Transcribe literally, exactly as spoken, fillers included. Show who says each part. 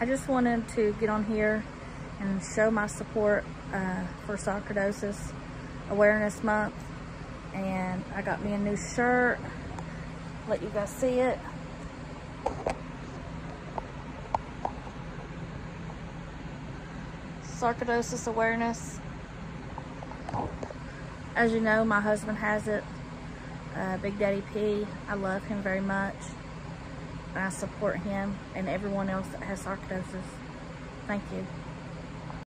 Speaker 1: I just wanted to get on here and show my support uh, for Sarcoidosis Awareness Month. And I got me a new shirt. Let you guys see it. Sarcoidosis Awareness. As you know, my husband has it. Uh, Big Daddy P. I love him very much. And I support him and everyone else that has sarcoidosis. Thank you.